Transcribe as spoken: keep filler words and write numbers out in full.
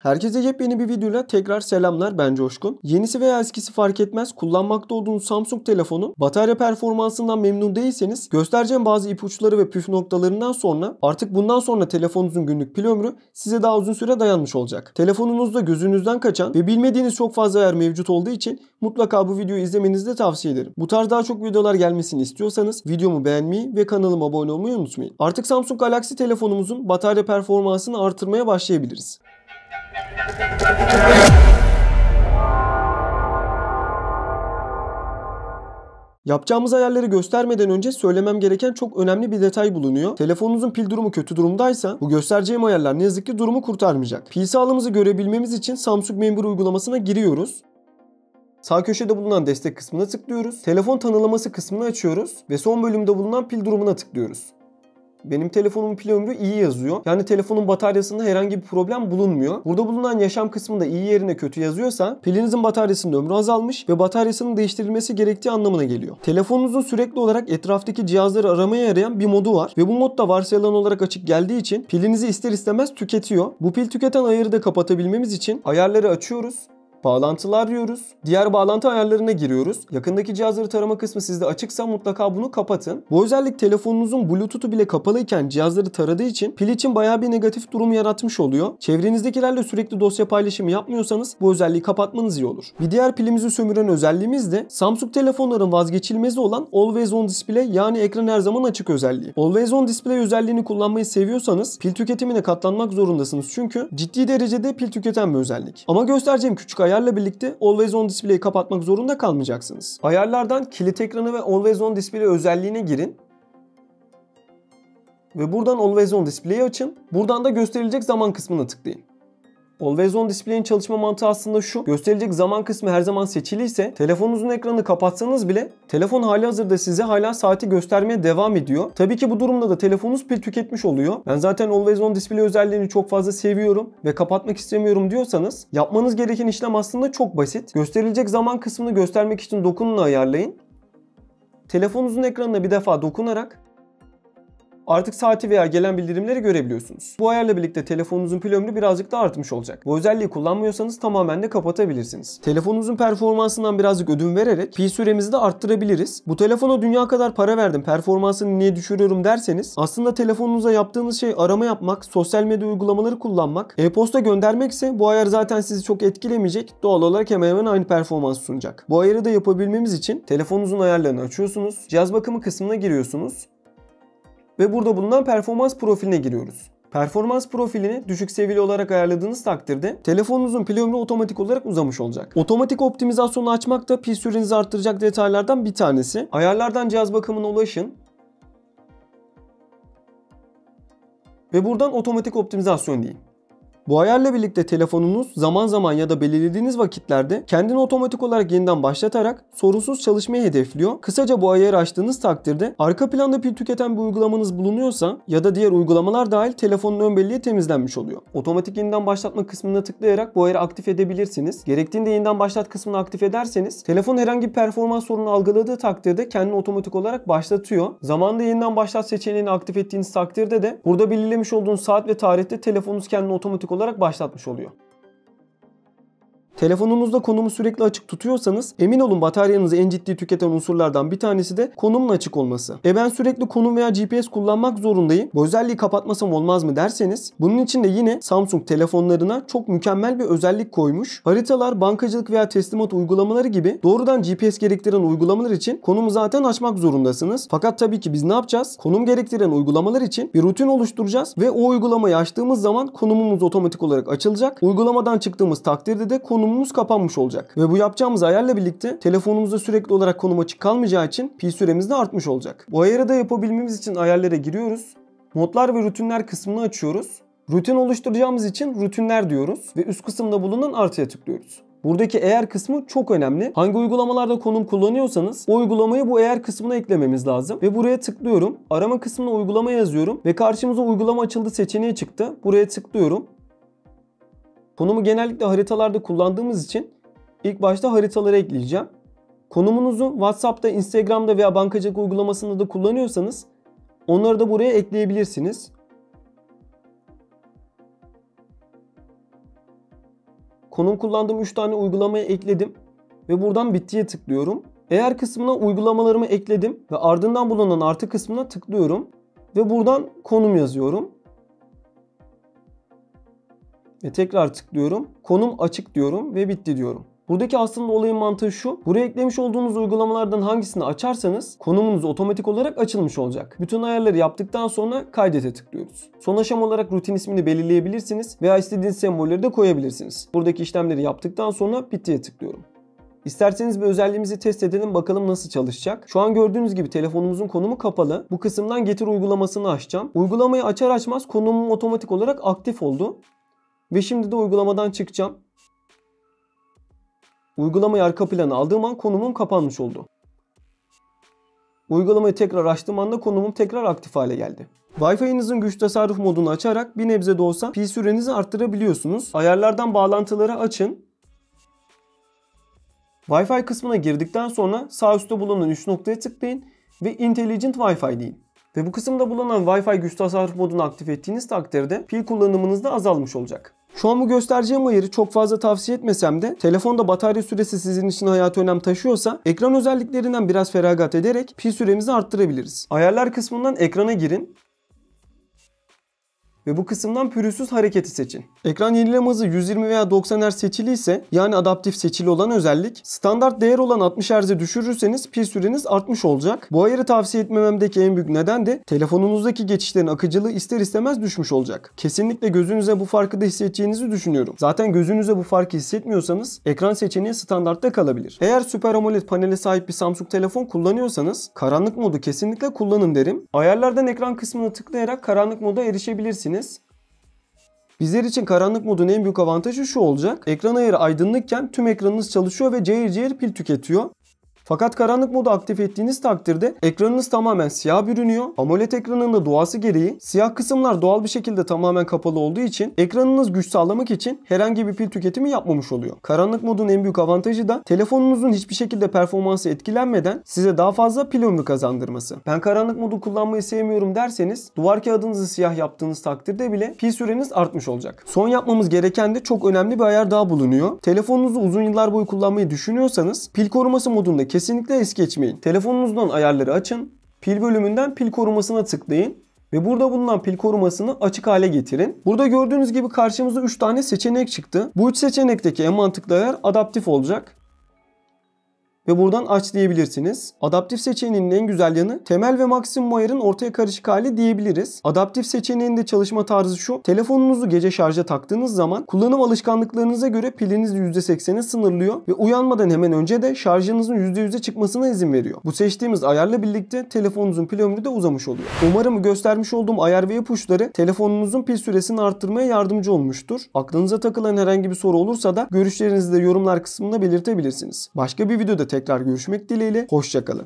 Herkese yepyeni bir videoyla tekrar selamlar, ben Coşkun. Yenisi veya eskisi fark etmez, kullanmakta olduğunuz Samsung telefonun batarya performansından memnun değilseniz göstereceğim bazı ipuçları ve püf noktalarından sonra artık bundan sonra telefonunuzun günlük pil ömrü size daha uzun süre dayanmış olacak. Telefonunuzda gözünüzden kaçan ve bilmediğiniz çok fazla yer mevcut olduğu için mutlaka bu videoyu izlemenizi de tavsiye ederim. Bu tarz daha çok videolar gelmesini istiyorsanız videomu beğenmeyi ve kanalıma abone olmayı unutmayın. Artık Samsung Galaxy telefonumuzun batarya performansını artırmaya başlayabiliriz. Yapacağımız ayarları göstermeden önce söylemem gereken çok önemli bir detay bulunuyor. Telefonunuzun pil durumu kötü durumdaysa bu göstereceğim ayarlar ne yazık ki durumu kurtarmayacak. Pil sağlığımızı görebilmemiz için Samsung Member uygulamasına giriyoruz. Sağ köşede bulunan destek kısmına tıklıyoruz. Telefon tanılaması kısmını açıyoruz ve son bölümde bulunan pil durumuna tıklıyoruz. Benim telefonumun pil ömrü iyi yazıyor. Yani telefonun bataryasında herhangi bir problem bulunmuyor. Burada bulunan yaşam kısmında iyi yerine kötü yazıyorsa pilinizin bataryasının ömrü azalmış ve bataryasının değiştirilmesi gerektiği anlamına geliyor. Telefonunuzun sürekli olarak etraftaki cihazları aramaya yarayan bir modu var ve bu modda varsayılan olarak açık geldiği için pilinizi ister istemez tüketiyor. Bu pil tüketen ayarı da kapatabilmemiz için ayarları açıyoruz. Bağlantılar diyoruz. Diğer bağlantı ayarlarına giriyoruz. Yakındaki cihazları tarama kısmı sizde açıksa mutlaka bunu kapatın. Bu özellik telefonunuzun Bluetooth'u bile kapalıyken cihazları taradığı için pil için bayağı bir negatif durum yaratmış oluyor. Çevrenizdekilerle sürekli dosya paylaşımı yapmıyorsanız bu özelliği kapatmanız iyi olur. Bir diğer pilimizi sömüren özelliğimiz de Samsung telefonların vazgeçilmezi olan Always On Display, yani ekran her zaman açık özelliği. Always On Display özelliğini kullanmayı seviyorsanız pil tüketimine katlanmak zorundasınız çünkü ciddi derecede pil tüketen bir özellik. Ama göstereceğim küçük ayar ayarla birlikte Always On Display'i kapatmak zorunda kalmayacaksınız. Ayarlardan kilit ekranı ve Always On Display özelliğine girin. Ve buradan Always On Display'i açın. Buradan da gösterilecek zaman kısmına tıklayın. Always On Display'in çalışma mantığı aslında şu: gösterilecek zaman kısmı her zaman seçiliyse telefonunuzun ekranını kapatsanız bile telefon halihazırda size hala saati göstermeye devam ediyor. Tabii ki bu durumda da telefonunuz pil tüketmiş oluyor. Ben zaten Always On Display özelliğini çok fazla seviyorum ve kapatmak istemiyorum diyorsanız yapmanız gereken işlem aslında çok basit. Gösterilecek zaman kısmını göstermek için dokununla ayarlayın. Telefonunuzun ekranına bir defa dokunarak artık saati veya gelen bildirimleri görebiliyorsunuz. Bu ayarla birlikte telefonunuzun pil ömrü birazcık da artmış olacak. Bu özelliği kullanmıyorsanız tamamen de kapatabilirsiniz. Telefonunuzun performansından birazcık ödün vererek pil süremizi de arttırabiliriz. Bu telefona dünya kadar para verdim, performansını niye düşürüyorum derseniz aslında telefonunuza yaptığınız şey arama yapmak, sosyal medya uygulamaları kullanmak, e-posta göndermekse bu ayar zaten sizi çok etkilemeyecek. Doğal olarak hemen hemen aynı performans sunacak. Bu ayarı da yapabilmemiz için telefonunuzun ayarlarını açıyorsunuz. Cihaz bakımı kısmına giriyorsunuz. Ve burada bulunan performans profiline giriyoruz. Performans profilini düşük seviyeli olarak ayarladığınız takdirde telefonunuzun pil ömrü otomatik olarak uzamış olacak. Otomatik optimizasyonu açmak da pil sürenizi arttıracak detaylardan bir tanesi. Ayarlardan cihaz bakımına ulaşın. Ve buradan otomatik optimizasyon deyin. Bu ayarla birlikte telefonunuz zaman zaman ya da belirlediğiniz vakitlerde kendini otomatik olarak yeniden başlatarak sorunsuz çalışmayı hedefliyor. Kısaca bu ayarı açtığınız takdirde arka planda pil tüketen bir uygulamanız bulunuyorsa ya da diğer uygulamalar dahil telefonun ön belleği temizlenmiş oluyor. Otomatik yeniden başlatma kısmına tıklayarak bu ayarı aktif edebilirsiniz. Gerektiğinde yeniden başlat kısmını aktif ederseniz telefon herhangi bir performans sorunu algıladığı takdirde kendini otomatik olarak başlatıyor. Zamanında yeniden başlat seçeneğini aktif ettiğiniz takdirde de burada belirlemiş olduğunuz saat ve tarihte telefonunuz kendini otomatik olarak başlatmış oluyor. Telefonunuzda konumu sürekli açık tutuyorsanız emin olun bataryanızı en ciddi tüketen unsurlardan bir tanesi de konumun açık olması. E ben sürekli konum veya G P S kullanmak zorundayım, bu özelliği kapatmasam olmaz mı derseniz bunun için de yine Samsung telefonlarına çok mükemmel bir özellik koymuş. Haritalar, bankacılık veya teslimat uygulamaları gibi doğrudan G P S gerektiren uygulamalar için konumu zaten açmak zorundasınız. Fakat tabii ki biz ne yapacağız? Konum gerektiren uygulamalar için bir rutin oluşturacağız ve o uygulamayı açtığımız zaman konumumuz otomatik olarak açılacak. Uygulamadan çıktığımız takdirde de konum konumumuz kapanmış olacak. Ve bu yapacağımız ayarla birlikte telefonumuzda sürekli olarak konum açık kalmayacağı için pil süremiz de artmış olacak. Bu ayarı da yapabilmemiz için ayarlara giriyoruz. Modlar ve rutinler kısmını açıyoruz. Rutin oluşturacağımız için rutinler diyoruz ve üst kısımda bulunan artıya tıklıyoruz. Buradaki eğer kısmı çok önemli. Hangi uygulamalarda konum kullanıyorsanız o uygulamayı bu eğer kısmına eklememiz lazım. Ve buraya tıklıyorum. Arama kısmına uygulama yazıyorum ve karşımıza uygulama açıldı seçeneği çıktı. Buraya tıklıyorum. Konumu genellikle haritalarda kullandığımız için ilk başta haritaları ekleyeceğim. Konumunuzu WhatsApp'ta, Instagram'da veya bankacılık uygulamasında da kullanıyorsanız onları da buraya ekleyebilirsiniz. konum kullandığım üç tane uygulamaya ekledim ve buradan bittiye tıklıyorum. Eğer kısmına uygulamalarımı ekledim ve ardından bulunan artı kısmına tıklıyorum ve buradan konum yazıyorum. Ve tekrar tıklıyorum. Konum açık diyorum ve bitti diyorum. Buradaki aslında olayın mantığı şu. Buraya eklemiş olduğunuz uygulamalardan hangisini açarsanız konumunuz otomatik olarak açılmış olacak. Bütün ayarları yaptıktan sonra kaydete tıklıyoruz. Son aşama olarak rutin ismini belirleyebilirsiniz veya istediğiniz sembolleri de koyabilirsiniz. Buradaki işlemleri yaptıktan sonra bittiye tıklıyorum. İsterseniz bir özelliğimizi test edelim, bakalım nasıl çalışacak. Şu an gördüğünüz gibi telefonumuzun konumu kapalı. Bu kısımdan getir uygulamasını açacağım. Uygulamayı açar açmaz konumum otomatik olarak aktif oldu. Ve şimdi de uygulamadan çıkacağım. Uygulamayı arka plana aldığım an konumum kapanmış oldu. Uygulamayı tekrar açtığım anda konumum tekrar aktif hale geldi. Wi-Fi'nizin güç tasarruf modunu açarak bir nebze de olsa pil sürenizi arttırabiliyorsunuz. Ayarlardan bağlantıları açın. Wi-Fi kısmına girdikten sonra sağ üstte bulunan üç noktaya tıklayın ve Intelligent Wi-Fi deyin. Ve bu kısımda bulunan Wi-Fi güç tasarruf modunu aktif ettiğiniz takdirde pil kullanımınız da azalmış olacak. Şu an bu göstereceğim ayarı çok fazla tavsiye etmesem de telefonda batarya süresi sizin için hayati önem taşıyorsa ekran özelliklerinden biraz feragat ederek pil süremizi arttırabiliriz. Ayarlar kısmından ekrana girin. Ve bu kısımdan pürüzsüz hareketi seçin. Ekran yenileme hızı yüz yirmi veya doksan hertz seçili ise, yani adaptif seçili olan özellik, standart değer olan altmış hertz'e düşürürseniz pil süreniz artmış olacak. Bu ayarı tavsiye etmememdeki en büyük neden de telefonunuzdaki geçişlerin akıcılığı ister istemez düşmüş olacak. Kesinlikle gözünüze bu farkı da hissedeceğinizi düşünüyorum. Zaten gözünüze bu farkı hissetmiyorsanız ekran seçeneği standartta kalabilir. Eğer Super AMOLED panele sahip bir Samsung telefon kullanıyorsanız karanlık modu kesinlikle kullanın derim. Ayarlardan ekran kısmını tıklayarak karanlık moda erişebilirsiniz. Bizler için karanlık modun en büyük avantajı şu olacak. Ekran ayarı aydınlıkken tüm ekranınız çalışıyor ve cayır cayır pil tüketiyor. Fakat karanlık modu aktif ettiğiniz takdirde ekranınız tamamen siyah bürünüyor. AMOLED ekranının da doğası gereği siyah kısımlar doğal bir şekilde tamamen kapalı olduğu için ekranınız güç sağlamak için herhangi bir pil tüketimi yapmamış oluyor. Karanlık modun en büyük avantajı da telefonunuzun hiçbir şekilde performansı etkilenmeden size daha fazla pil ömrü kazandırması. Ben karanlık modu kullanmayı sevmiyorum derseniz duvar kağıdınızı siyah yaptığınız takdirde bile pil süreniz artmış olacak. Son yapmamız gereken de çok önemli bir ayar daha bulunuyor. Telefonunuzu uzun yıllar boyu kullanmayı düşünüyorsanız pil koruması modunda kesinlikle es geçmeyin. Telefonunuzdan ayarları açın. Pil bölümünden pil korumasına tıklayın. Ve burada bulunan pil korumasını açık hale getirin. Burada gördüğünüz gibi karşımıza üç tane seçenek çıktı. Bu üç seçenekteki en mantıklı ayar adaptif olacak. Ve buradan aç diyebilirsiniz. Adaptif seçeneğinin en güzel yanı temel ve maksimum ayarın ortaya karışık hali diyebiliriz. Adaptif seçeneğin de çalışma tarzı şu. Telefonunuzu gece şarja taktığınız zaman kullanım alışkanlıklarınıza göre piliniz yüzde seksene sınırlıyor ve uyanmadan hemen önce de şarjınızın yüzde yüze çıkmasına izin veriyor. Bu seçtiğimiz ayarla birlikte telefonunuzun pil ömrü de uzamış oluyor. Umarım göstermiş olduğum ayar ve ipuçları telefonunuzun pil süresini arttırmaya yardımcı olmuştur. Aklınıza takılan herhangi bir soru olursa da görüşlerinizi de yorumlar kısmında belirtebilirsiniz. Başka bir videoda tekrar görüşmek dileğiyle. Hoşça kalın.